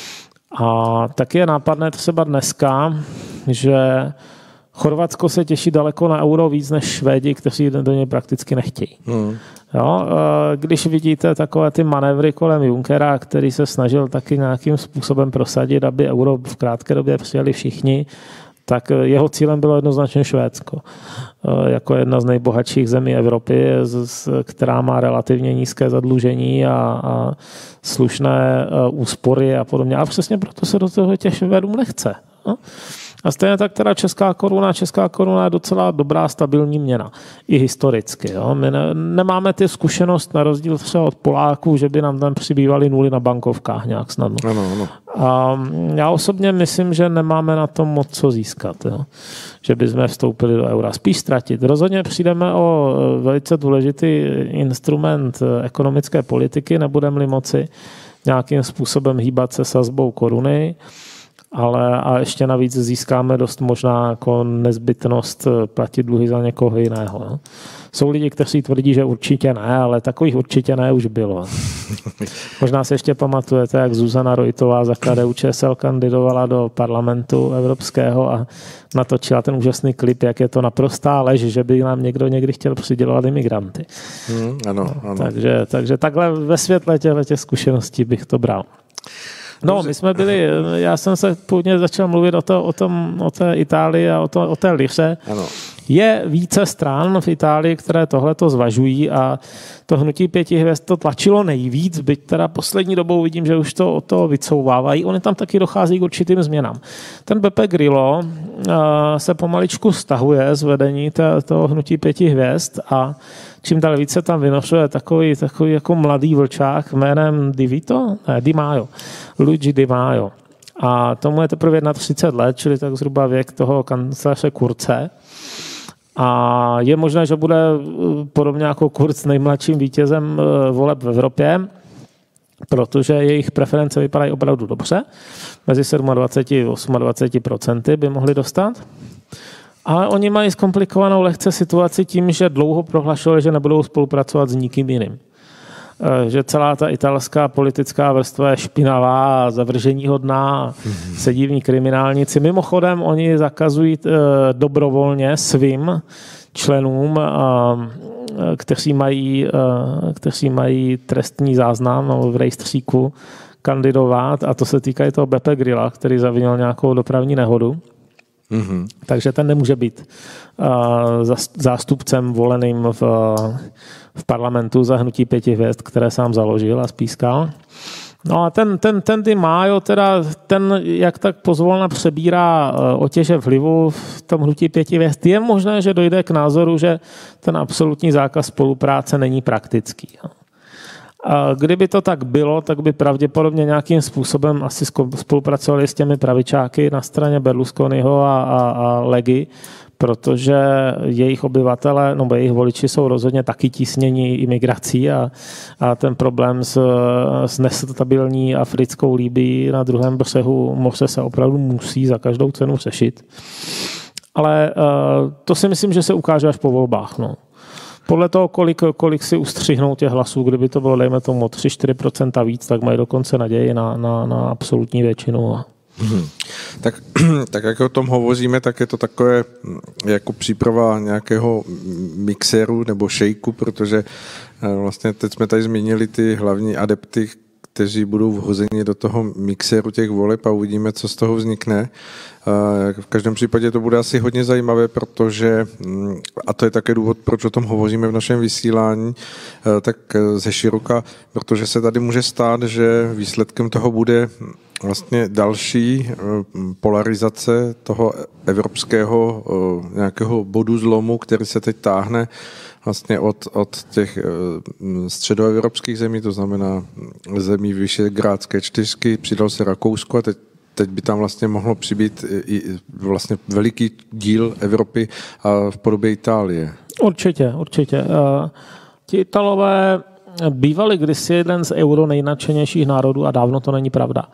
S2: A taky je nápadné třeba dneska, že Chorvatsko se těší daleko na euro víc než Švédi, kteří do něj prakticky nechtějí. Jo, když vidíte takové ty manévry kolem Junckera, který se snažil taky nějakým způsobem prosadit, aby euro v krátké době přijali všichni, tak jeho cílem bylo jednoznačně Švédsko. Jako jedna z nejbohatších zemí Evropy, která má relativně nízké zadlužení a slušné úspory a podobně. A přesně proto se do toho těch Švédům nechce. No? A stejně tak teda česká koruna je docela dobrá, stabilní měna. I historicky. Jo? My nemáme ty zkušenost na rozdíl třeba od Poláků, že by nám tam přibývaly nuly na bankovkách nějak snadno.
S3: Ano.
S2: A já osobně myslím, že nemáme na tom moc co získat. Jo? Že bychom vstoupili do eura. Spíš ztratit. Rozhodně přijdeme o velice důležitý instrument ekonomické politiky, nebudeme-li moci nějakým způsobem hýbat se sazbou koruny. a ještě navíc získáme dost možná jako nezbytnost platit dluhy za někoho jiného. No. Jsou lidi, kteří tvrdí, že určitě ne, ale takových určitě ne už bylo. Možná si ještě pamatujete, jak Zuzana Rojtová za KDU-ČSL kandidovala do parlamentu evropského a natočila ten úžasný klip, jak je to naprostá lež, že by nám někdo někdy chtěl přidělovat imigranty.
S3: Ano.
S2: Takže takhle ve světle těch zkušeností bych to bral. No, my jsme byli, já jsem se původně začal mluvit o té Itálii a o té liře.
S3: Ano.
S2: Je více stran v Itálii, které tohleto zvažují a to hnutí 5 hvězd to tlačilo nejvíc, byť teda poslední dobou vidím, že už to od toho vycouvávají. Oni tam taky dochází k určitým změnám. Ten Beppe Grillo se pomaličku stahuje z vedení toho hnutí 5 hvězd a čím dál více tam vynošuje takový jako mladý vlčák jménem Di Maio. Luigi Di Maio. A tomu je teprve 31 let, čili tak zhruba věk toho kancléře Kurze. A je možné, že bude podobně jako Kurz nejmladším vítězem voleb v Evropě, protože jejich preference vypadají opravdu dobře. Mezi 27 a 28% by mohli dostat. Ale oni mají zkomplikovanou lehce situaci tím, že dlouho prohlašovali, že nebudou spolupracovat s nikým jiným. Že celá ta italská politická vrstva je špinavá, zavrženíhodná, sedí v ní kriminálníci. Mimochodem, oni zakazují dobrovolně svým členům, kteří mají trestní záznam v rejstříku, kandidovat, a to se týká i toho Beppe Grilla, který zavinil nějakou dopravní nehodu. Mm-hmm. Takže ten nemůže být zástupcem voleným v parlamentu za hnutí 5 hvězd, které sám založil a spískal. No a ten Di Maio, teda ten jak tak pozvolna přebírá otěže vlivu v tom hnutí 5 hvězd. Je možné, že dojde k názoru, že ten absolutní zákaz spolupráce není praktický. A kdyby to tak bylo, tak by pravděpodobně nějakým způsobem asi spolupracovali s těmi pravičáky na straně Berlusconiho a Legy, protože jejich obyvatele, nebo jejich voliči jsou rozhodně taky tísněni imigrací a ten problém s nestabilní africkou Libyí na druhém břehu moře se opravdu musí za každou cenu řešit. Ale to si myslím, že se ukáže až po volbách. No. Podle toho, kolik si ustřihnou těch hlasů, kdyby to bylo, dejme tomu, 3-4% víc, tak mají dokonce naději na absolutní většinu.
S3: Tak jak o tom hovoříme, tak je to takové jako příprava nějakého mixéru nebo šejku, protože vlastně teď jsme tady zmínili ty hlavní adepty, kteří budou vhozeni do toho mixéru těch voleb a uvidíme, co z toho vznikne. V každém případě to bude asi hodně zajímavé, protože, a to je také důvod, proč o tom hovoříme v našem vysílání, tak ze široka, protože se tady může stát, že výsledkem toho bude vlastně další polarizace toho evropského nějakého bodu zlomu, který se teď táhne vlastně od těch středoevropských zemí, to znamená zemí Visegrádské čtyřky, přidal se Rakousko a teď by tam vlastně mohlo přibýt i vlastně veliký díl Evropy v podobě Itálie.
S2: Určitě. Ti Italové bývali kdysi jeden z euro nejnadšenějších národů a dávno to není pravda.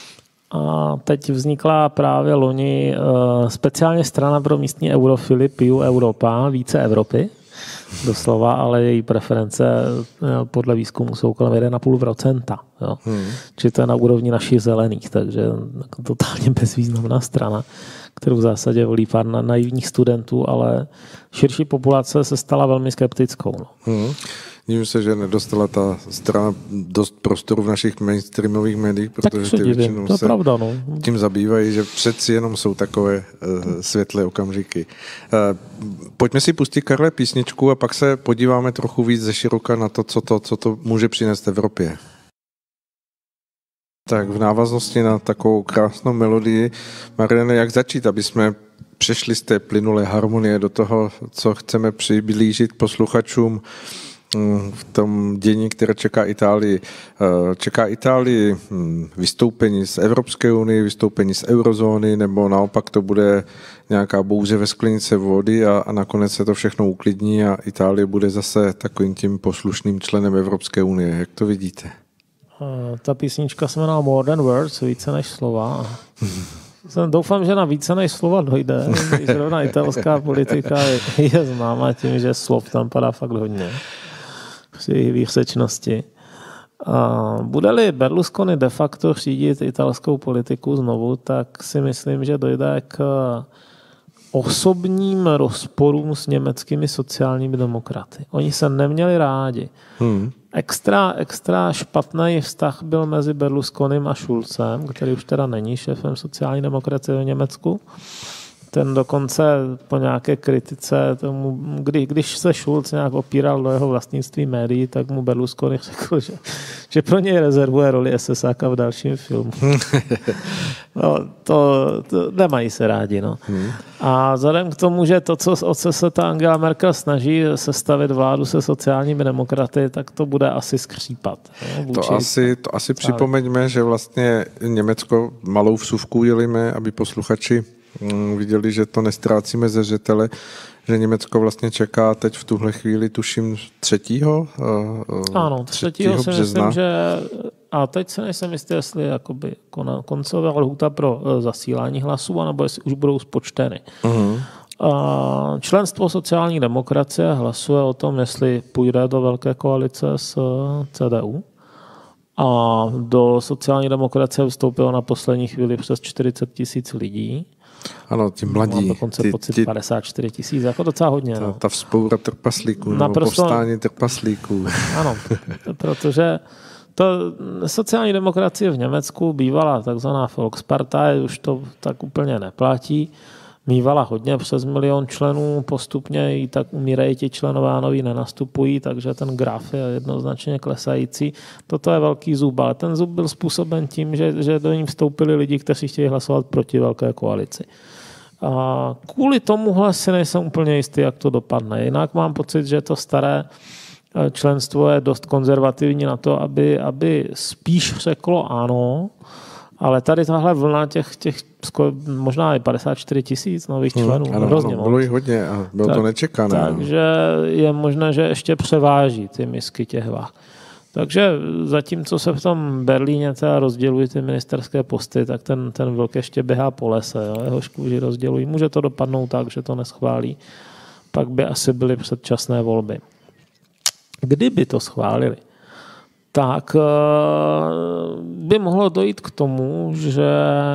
S2: A teď vznikla právě loni speciálně strana pro místní eurofily Più Europa, více Evropy, doslova, ale její preference podle výzkumu jsou kolem 1,5%. Či to je na úrovni našich zelených, takže totálně bezvýznamná strana, kterou v zásadě volí pár naivních studentů, ale širší populace se stala velmi skeptickou.
S3: Dívím se, že nedostala ta strana dost prostoru v našich mainstreamových médiích, protože ty většinou se tím zabývají, že přeci jenom jsou takové světlé okamžiky. Pojďme si pustit, Karle, písničku a pak se podíváme trochu víc ze široka na to, co to může přinést Evropě. Tak v návaznosti na takovou krásnou melodii, Mariane, jak začít, aby jsme přešli z té plynulé harmonie do toho, co chceme přiblížit posluchačům v tom dění, které čeká Itálii. Čeká Itálii vystoupení z Evropské unie, vystoupení z eurozóny, nebo naopak to bude nějaká bouře ve sklenice vody a nakonec se to všechno uklidní a Itálie bude zase takovým tím poslušným členem Evropské unie. Jak to vidíte?
S2: Ta písnička se jmenuje More Than Words, více než slova. Doufám, že na více než slova dojde. Zrovna italská politika je známá tím, že slov tam padá fakt hodně. Při výsečnosti. Bude-li Berlusconi de facto řídit italskou politiku znovu, tak si myslím, že dojde k osobním rozporům s německými sociálními demokraty. Oni se neměli rádi. Extra špatný vztah byl mezi Berlusconim a Schulzem, který už teda není šéfem sociální demokracie v Německu. Ten dokonce po nějaké kritice tomu, když se Schulz nějak opíral do jeho vlastnictví médií, tak mu Berlusconi řekl, že pro něj rezervuje roli SSáka v dalším filmu. No, to nemají se rádi. No. A vzhledem k tomu, že to, o co se ta Angela Merkel snaží sestavit vládu se sociálními demokraty, tak to bude asi skřípat. No,
S3: to asi připomeňme, že vlastně Německo malou vsuvku udělíme, aby posluchači viděli, že to nestrácíme ze zřetele, že Německo vlastně čeká teď v tuhle chvíli, tuším, 3.
S2: Ano, 3. si myslím, že a teď se nejsem jistý, jestli jakoby koncová lhůta pro zasílání hlasů, anebo jestli už budou spočteny. Členstvo sociální demokracie hlasuje o tom, jestli půjde do velké koalice s CDU. A do sociální demokracie vstoupilo na poslední chvíli přes 40 000 lidí.
S3: Ano, ti mladí.
S2: Mám dokonce pocit 54 000, jako docela hodně.
S3: Ta vzpoura trpaslíků, nebo povstání trpaslíků.
S2: Ano, protože to sociální demokracie v Německu bývala takzvaná Volkspartei, už to tak úplně neplatí. Mívala hodně přes 1 000 000 členů, postupně i tak umírají ti členové a noví nenastupují, takže ten graf je jednoznačně klesající. Toto je velký zub, ale ten zub byl způsoben tím, že do ní vstoupili lidi, kteří chtějí hlasovat proti velké koalici. A kvůli tomuhle si nejsem úplně jistý, jak to dopadne. Jinak mám pocit, že to staré členstvo je dost konzervativní na to, aby spíš řeklo ano, ale tady tahle vlna těch možná i 54 000 nových členů.
S3: Ano, bylo jich hodně a bylo to nečekané.
S2: Takže je možné, že ještě převáží ty misky těch vah. Takže zatímco se v tom Berlíně teda rozdělují ty ministerské posty, tak ten vlk ještě běhá po lese. Jo? Jeho kůži rozdělují. Může to dopadnout tak, že to neschválí. Pak by asi byly předčasné volby. Kdyby to schválili, tak by mohlo dojít k tomu, že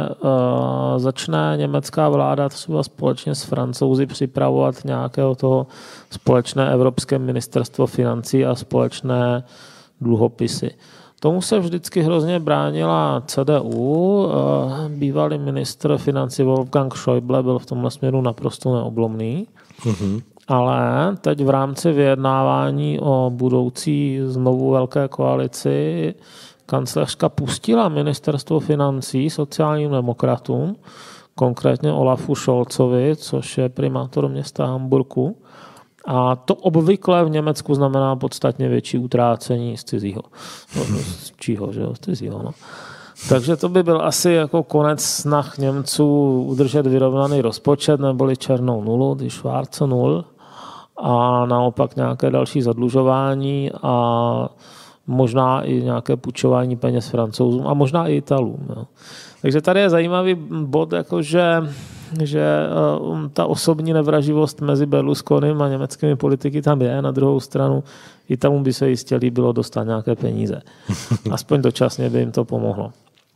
S2: začne německá vláda třeba společně s Francouzi připravovat nějakého toho společné evropské ministerstvo financí a společné dluhopisy. Tomu se vždycky hrozně bránila CDU. Bývalý ministr financí Wolfgang Schäuble byl v tomhle směru naprosto neoblomný. Ale teď v rámci vyjednávání o budoucí znovu velké koalici kancléřka pustila ministerstvo financí sociálním demokratům, konkrétně Olafu Scholzovi, což je primátor města Hamburku. A to obvykle v Německu znamená podstatně větší utrácení z cizího. Z čího, že jo? Z cizího, no. Takže to by byl asi jako konec snah Němců udržet vyrovnaný rozpočet neboli černou nulu, die schwarze Null, a naopak nějaké další zadlužování a možná i nějaké půjčování peněz Francouzům a možná i Italům. Jo. Takže tady je zajímavý bod, jakože že ta osobní nevraživost mezi Berlusconim a německými politiky tam je. Na druhou stranu i tam by se jistě líbilo dostat nějaké peníze. Aspoň dočasně by jim to pomohlo.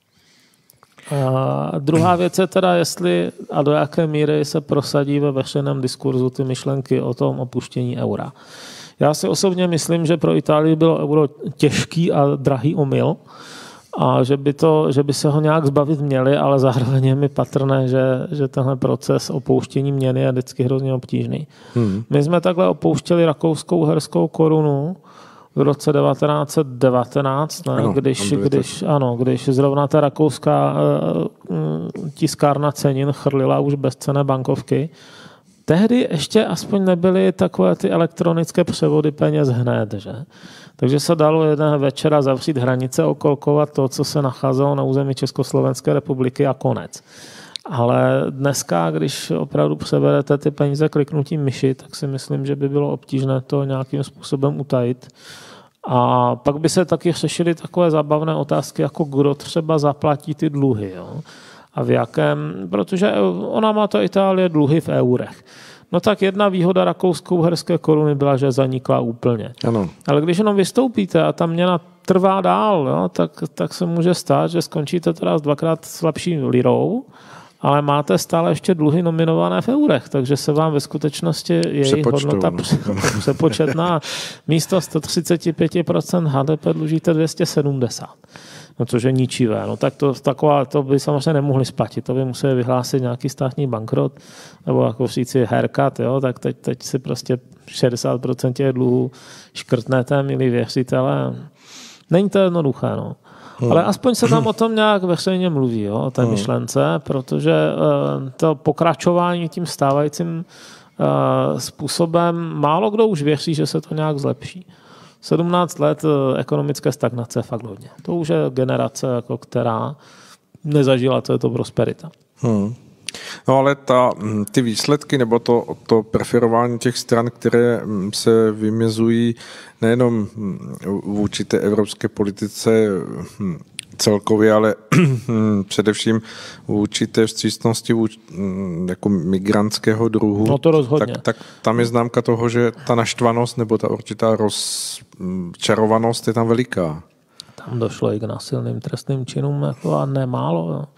S2: A druhá věc je teda, jestli a do jaké míry se prosadí ve veřejném diskurzu ty myšlenky o tom opuštění eura. Já si osobně myslím, že pro Itálii bylo euro těžký a drahý omyl a že by se ho nějak zbavit měli, ale zároveň je mi patrné, že tenhle proces opouštění měny je vždycky hrozně obtížný. My jsme takhle opouštěli rakouskou herskou korunu v roce 1919, ne? Ano, když zrovna ta rakouská tiskárna cenin chrlila už bezcenné bankovky. Tehdy ještě aspoň nebyly takové ty elektronické převody peněz hned, že? Takže se dalo jeden večera zavřít hranice, okolkovat to, co se nacházelo na území Československé republiky a konec. Ale dneska, když opravdu převedete ty peníze kliknutím myši, tak si myslím, že by bylo obtížné to nějakým způsobem utajit. A pak by se taky řešily takové zábavné otázky, jako kdo třeba zaplatí ty dluhy. Jo? a v jakém, protože ona má to Itálie dluhy v eurech. No tak jedna výhoda rakousko-uherské koruny byla, že zanikla úplně.
S3: Ano.
S2: Ale když jenom vystoupíte a ta měna trvá dál, jo, tak se může stát, že skončíte teda s dvakrát slabší lirou, ale máte stále ještě dluhy nominované v eurech, takže se vám ve skutečnosti jejich hodnota přepočetná místo 135% HDP dlužíte 270. No což je ničivé. No tak to by samozřejmě nemohli splatit. To by museli vyhlásit nějaký státní bankrot nebo jako říci haircut, jo, tak teď si prostě 60% těch dluhů škrtnete, milí věřitelé. Není to jednoduché, no. Ale aspoň se tam o tom nějak veřejně mluví, jo, o té myšlence, protože to pokračování tím stávajícím způsobem málo kdo už věří, že se to nějak zlepší. 17 let ekonomické stagnace je fakt hodně. To už je generace, jako která nezažila, co je to prosperita.
S3: No ale ty výsledky nebo to preferování těch stran, které se vymězují nejenom vůči té evropské politice celkově, ale především vůči té vstřícnosti jako migrantského druhu.
S2: No to rozhodně.
S3: Tak tam je známka toho, že ta naštvanost nebo ta určitá rozčarovanost je tam veliká.
S2: Tam došlo i k násilným trestným činům jako a nemálo. Jo.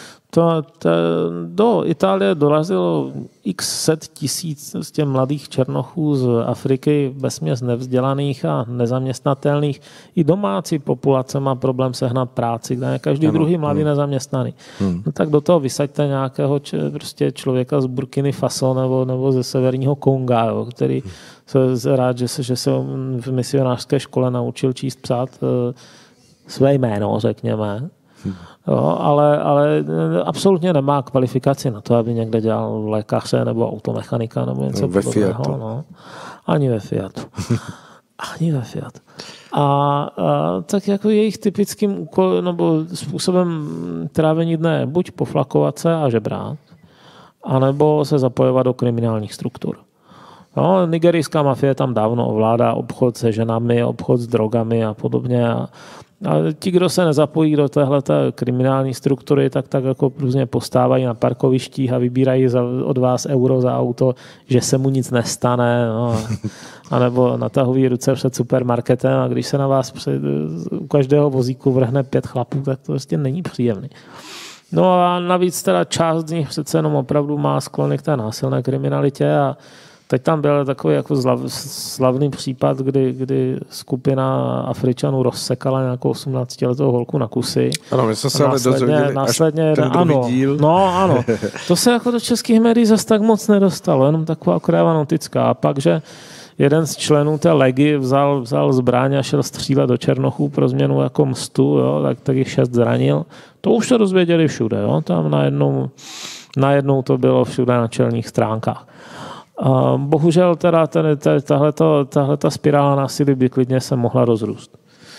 S2: Do Itálie dorazilo x set tisíc z těch mladých černochů z Afriky, vesměs nevzdělaných a nezaměstnatelných. I domácí populace má problém sehnat práci, kde je každý druhý mladý nezaměstnaný. No tak do toho vysaďte nějakého prostě člověka z Burkiny Faso nebo ze severního Konga, jo, který se rád, že se v misionářské škole naučil číst, psát své jméno, řekněme. Jo, ale absolutně nemá kvalifikaci na to, aby někde dělal lékaře nebo automechanika nebo něco podobného. No. Ani ve Fiatu. Ani ve Fiatu. A tak jako jejich typickým úkolem nebo způsobem trávení dne buď poflakovat se a žebrát, anebo se zapojovat do kriminálních struktur. No, nigerijská mafie tam dávno ovládá obchod se ženami, obchod s drogami a podobně. A ti, kdo se nezapojí do téhleté kriminální struktury, tak jako různě postávají na parkovištích a vybírají od vás euro za auto, že se mu nic nestane. No. A nebo natahují ruce před supermarketem a když se na vás u každého vozíku vrhne 5 chlapů, tak to prostě není příjemný. No a navíc teda část z nich přece jenom opravdu má sklony k té násilné kriminalitě a teď tam byl takový jako slavný případ, kdy skupina Afričanů rozsekala nějakou 18letou holku na kusy.
S3: Ano, my jsme se ale dozvěděli
S2: následně,
S3: ten druhý díl.
S2: No, ano. To se jako do českých médií zase tak moc nedostalo, jenom taková kráva notická. A pak, že jeden z členů té legy vzal zbraň a šel střílet do černochů pro změnu jako mstu, jo, tak jich 6 zranil. To už se dozvěděli všude. Jo. Tam najednou to bylo všude na čelních stránkách. Bohužel teda tahleta spirála násilí by klidně se mohla rozrůst.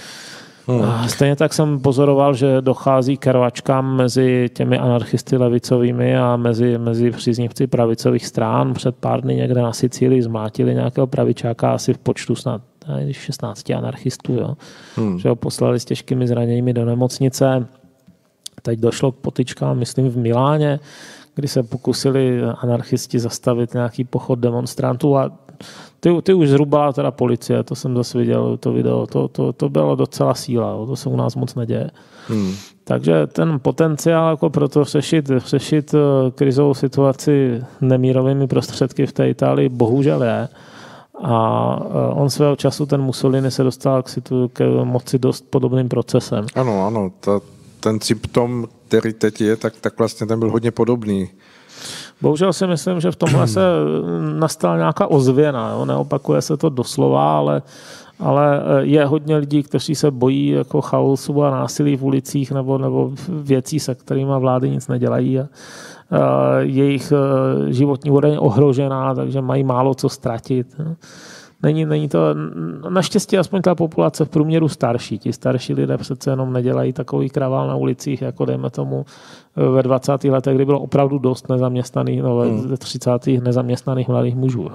S2: Stejně tak jsem pozoroval, že dochází k rvačkám mezi těmi anarchisty levicovými a mezi příznivci pravicových strán. Před pár dny někde na Sicílii zmátili nějakého pravičáka asi v počtu snad 16 anarchistů. Jo. Že ho poslali s těžkými zraněními do nemocnice. Teď došlo k potyčkám, myslím v Miláně, kdy se pokusili anarchisti zastavit nějaký pochod demonstrantů a ty už zhrubala teda policie, to jsem zase viděl, to video, to bylo docela síla, to se u nás moc neděje. Takže ten potenciál jako pro to řešit krizovou situaci nemírovými prostředky v té Itálii bohužel je. A on svého času, ten Mussolini, se dostal k moci dost podobným procesem.
S3: Ano, ten symptom, který teď je, tak vlastně ten byl hodně podobný.
S2: Bohužel si myslím, že v tomhle se nastala nějaká ozvěna. Jo? Neopakuje se to doslova, ale je hodně lidí, kteří se bojí jako chaosu a násilí v ulicích nebo věcí, se kterými vlády nic nedělají. A jejich životní úroveň je ohrožená, takže mají málo co ztratit. Není to, naštěstí aspoň ta populace v průměru starší. Ti starší lidé přece jenom nedělají takový kravál na ulicích, jako dejme tomu ve 20. letech, kdy bylo opravdu dost nezaměstnaných, ve 30. nezaměstnaných mladých mužů.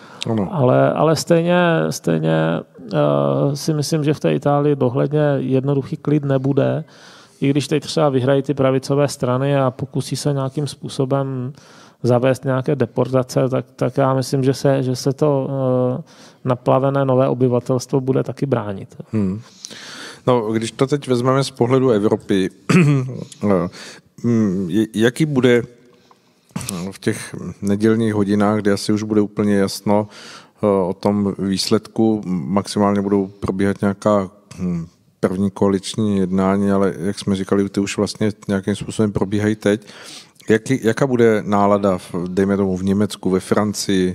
S2: Ale stejně si myslím, že v té Itálii dohledně jednoduchý klid nebude. i když teď třeba vyhrají ty pravicové strany a pokusí se nějakým způsobem zavést nějaké deportace, tak já myslím, že se to naplavené nové obyvatelstvo bude taky bránit.
S3: No, když to teď vezmeme z pohledu Evropy, jaký bude v těch nedělních hodinách, kde asi už bude úplně jasno o tom výsledku, maximálně budou probíhat nějaká první koaliční jednání, ale jak jsme říkali, ty už vlastně nějakým způsobem probíhají teď. Jaká bude nálada, dejme tomu v Německu, ve Francii?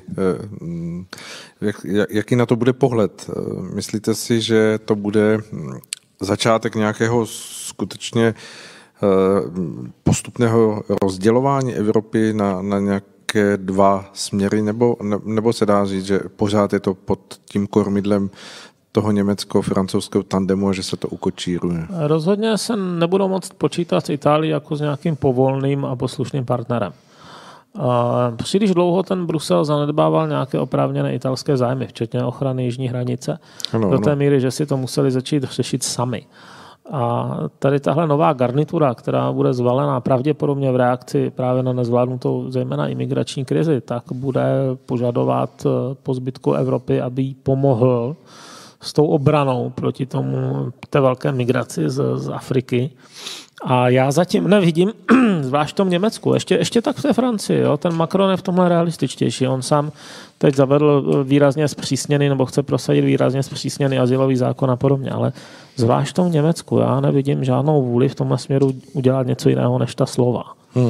S3: Jaký na to bude pohled? Myslíte si, že to bude začátek nějakého skutečně postupného rozdělování Evropy na nějaké dva směry, nebo se dá říct, že pořád je to pod tím kormidlem toho německo-francouzského tandemu a že se to ukočíruje?
S2: Rozhodně se nebudou moct počítat s Itálií jako s nějakým povolným a poslušným partnerem. Příliš dlouho ten Brusel zanedbával nějaké oprávněné italské zájmy, včetně ochrany jižní hranice. Do té míry, že si to museli začít řešit sami. A tady tahle nová garnitura, která bude zvalená pravděpodobně v reakci právě na nezvládnutou zejména imigrační krizi, tak bude požadovat po zbytku Evropy, aby jí pomohl s tou obranou proti té velké migraci z Afriky. A já zatím nevidím, zvlášť v tom Německu, ještě tak v té Francii, jo? Ten Macron je v tomhle realističtější. On sám teď zavedl výrazně zpřísněný, nebo chce prosadit výrazně zpřísněný azylový zákon a podobně, ale zvlášť v tom Německu já nevidím žádnou vůli v tomhle směru udělat něco jiného než ta slova.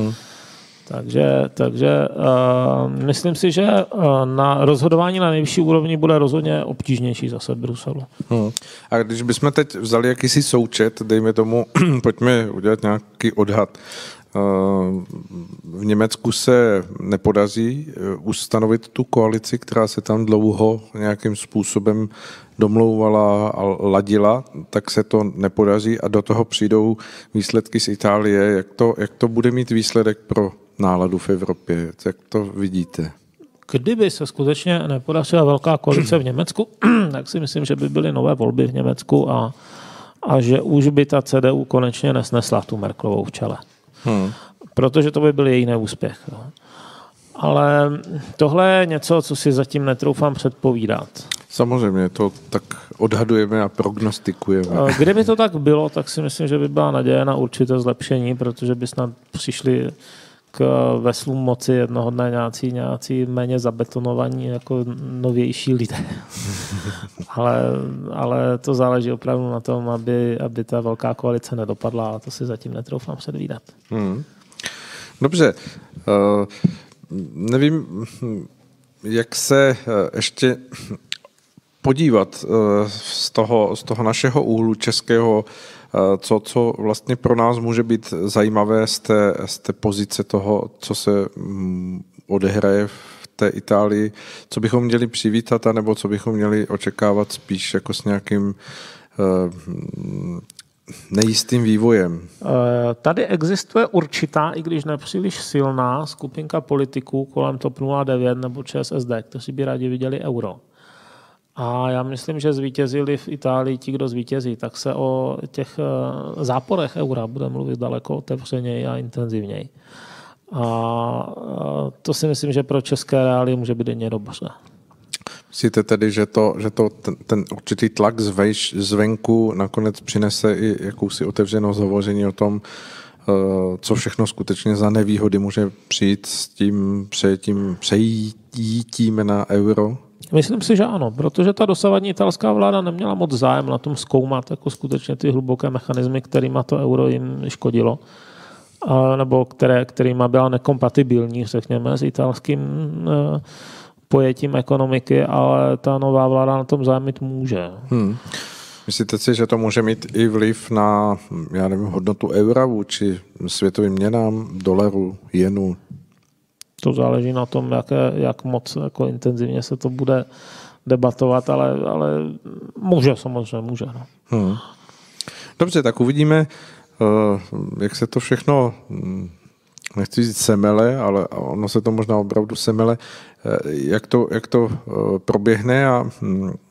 S2: Takže myslím si, že na rozhodování na nejvyšší úrovni bude rozhodně obtížnější zase v Bruselu.
S3: A když bychom teď vzali jakýsi součet, dejme tomu, pojďme udělat nějaký odhad. V Německu se nepodaří ustanovit tu koalici, která se tam dlouho nějakým způsobem domlouvala a ladila, tak se to nepodaří a do toho přijdou výsledky z Itálie. Jak to bude mít výsledek pro náladu v Evropě? Jak to vidíte?
S2: Kdyby se skutečně nepodařila velká koalice v Německu, tak si myslím, že by byly nové volby v Německu a že už by ta CDU konečně nesnesla tu Merkelovou v čele. Protože to by byl její neúspěch. Ale tohle je něco, co si zatím netroufám předpovídat. Samozřejmě,
S3: to tak odhadujeme a prognostikujeme.
S2: Kdyby to tak bylo, tak si myslím, že by byla naděje na určité zlepšení, protože by snad přišli k veslům moci jednoho dne nějací méně zabetonovaní jako novější lidé. ale to záleží opravdu na tom, aby ta velká koalice nedopadla a to si zatím netroufám předvídat.
S3: Dobře. Nevím, jak se ještě podívat z toho našeho úhlu českého, co vlastně pro nás může být zajímavé z té pozice toho, co se odehraje v té Itálii, co bychom měli přivítat, anebo co bychom měli očekávat spíš jako s nějakým nejistým vývojem.
S2: Tady existuje určitá, i když nepříliš silná, skupinka politiků kolem TOP 09 nebo ČSSD, kteří by rádi viděli euro. A já myslím, že zvítězili v Itálii ti, kdo zvítězí, tak se o těch záporech eura bude mluvit daleko otevřeněji a intenzivněji. A to si myslím, že pro české reálie může být jen dobře.
S3: Myslíte tedy, že ten určitý tlak zvenku nakonec přinese i jakousi otevřenost hovoření o tom, co všechno skutečně za nevýhody může přijít s tím přejítím na euro?
S2: Myslím si, že ano, protože ta dosavadní italská vláda neměla moc zájem na tom zkoumat jako skutečně ty hluboké mechanismy, kterýma to euro jim škodilo, nebo kterýma byla nekompatibilní, řekněme, s italským pojetím ekonomiky, ale ta nová vláda na tom zájemit může.
S3: Myslíte si, že to může mít i vliv na, já nevím, hodnotu eura vůči světovým měnám, dolaru, jenu?
S2: To záleží na tom, jak moc jako intenzivně se to bude debatovat, ale může, samozřejmě může. No.
S3: Dobře, tak uvidíme, jak se to všechno, nechci říct semele, ale ono se to možná opravdu semele, jak to proběhne a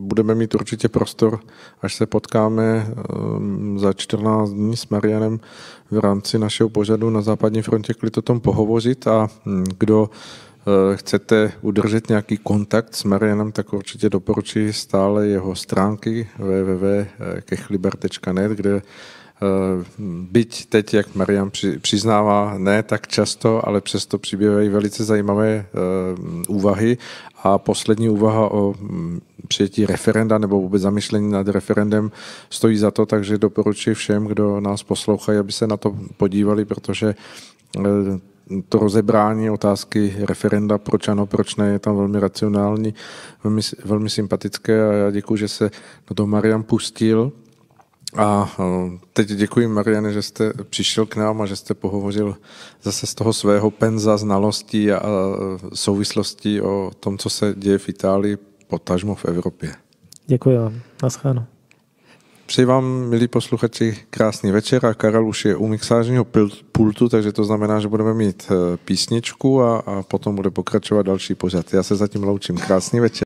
S3: budeme mít určitě prostor, až se potkáme za 14 dní s Marianem v rámci našeho pořadu na Západní frontě klid o tom pohovořit a kdo chcete udržet nějaký kontakt s Marianem, tak určitě doporučuji stále jeho stránky www.kechliber.net, kde byť teď, jak Marian přiznává, ne tak často, ale přesto přibývají velice zajímavé úvahy a poslední úvaha o přijetí referenda nebo vůbec zamyšlení nad referendem stojí za to, takže doporučuji všem, kdo nás poslouchají, aby se na to podívali, protože to rozebrání otázky referenda, proč ano, proč ne, je tam velmi racionální, velmi sympatické a já děkuji, že se do toho Marian pustil. A teď děkuji, Mariane, že jste přišel k nám a že jste pohovořil zase z toho svého penza znalostí a souvislostí o tom, co se děje v Itálii, potažmo v Evropě.
S2: Děkuji vám. Naschledanou.
S3: Přeji vám, milí posluchači, krásný večer a Karel už je u mixážního pultu, takže to znamená, že budeme mít písničku a potom bude pokračovat další pořad. Já se zatím loučím. Krásný večer.